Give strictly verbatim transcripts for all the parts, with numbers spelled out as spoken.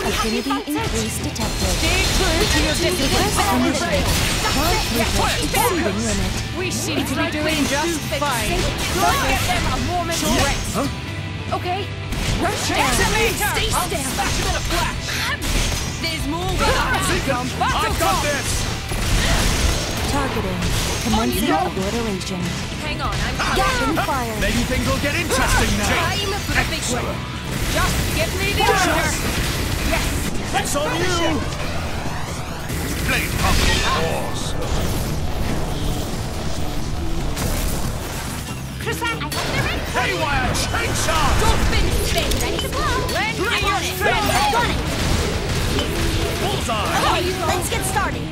Affinity increase detected. Stay true to your discipline. Exceeding limit. We seem to be doing just fine. Don't give them a moment's rest. Okay. Rush Decimator! Stay I'll still. smash him in a flash! There's more where I come. I've got this! Targeting. Commencing obliteration. Hang on, I'm Gap fire. Maybe things will get interesting now. time for the big one. Just give me the order. Yes. It's on you! Blade Company Force. Croissant, I hope they're ready. Haywire chainsaw! Don't finish today. Ready to blow? Lend me your strength. Got it. Bullseye! Okay, let's get started.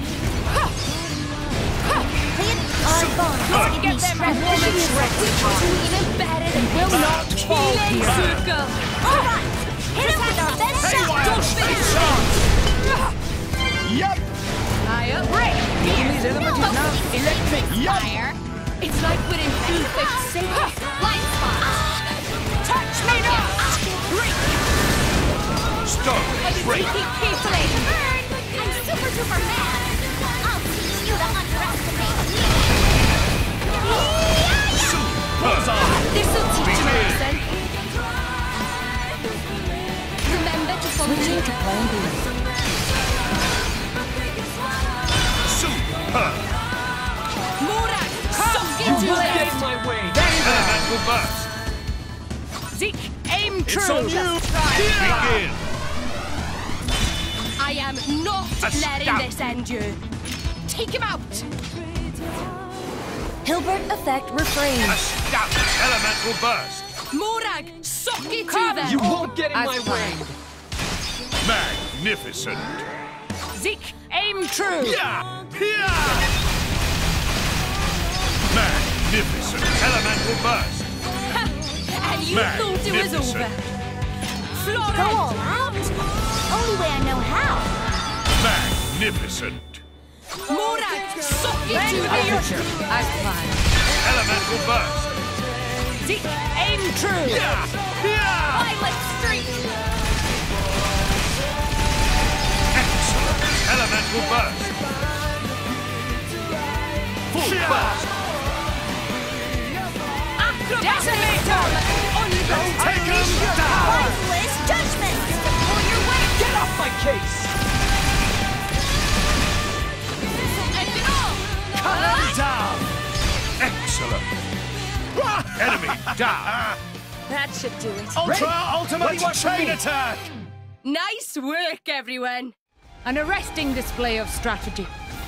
Play it on bond. Let's get them a moment's rest. Even better than will not fall here. Circle. All right. Hit him with our best shot. Haywire Don't finish. chainsaw! Yup! I break. These elements is now electric. Yup! Fire. It's like we're in perfect sync. Blind spot. Touch me not. Break. Stop. I was Break. thinking carefully. Burn. I'm super duper mad. I'll teach you to underestimate me. Bullseye! This'll teach you a Begin. lesson. Remember to follow Switching me. to plan B. Super. Morak, suck You into won't get it. in my way! Elemental burst. Zeke, aim true. It's on you! Begin. I am not A letting stab. this end you. Take him out. Hilbert effect refrain. A stout elemental burst. Morag, suck it to them. You won't get in As my way! planned. Magnificent. Zeke, aim true. Yeah! Yeah! Magnificent elemental burst. And you thought it was over. Magnificent. Go Florence. all out. Only way I know how. Magnificent. Morag, suck it to the earth. As planned. Elemental burst. Zeke, aim true. Yeah! Yeah! Violet streak. Excellent. Elemental burst. Full burst. Decimator. Take him down! Lifeless judgment. On your way. Get off my case! End it all. Cut him down! Excellent. Enemy down. That should do it. Ultra Ultimate Chain Attack! Nice work, everyone. An arresting display of strategy.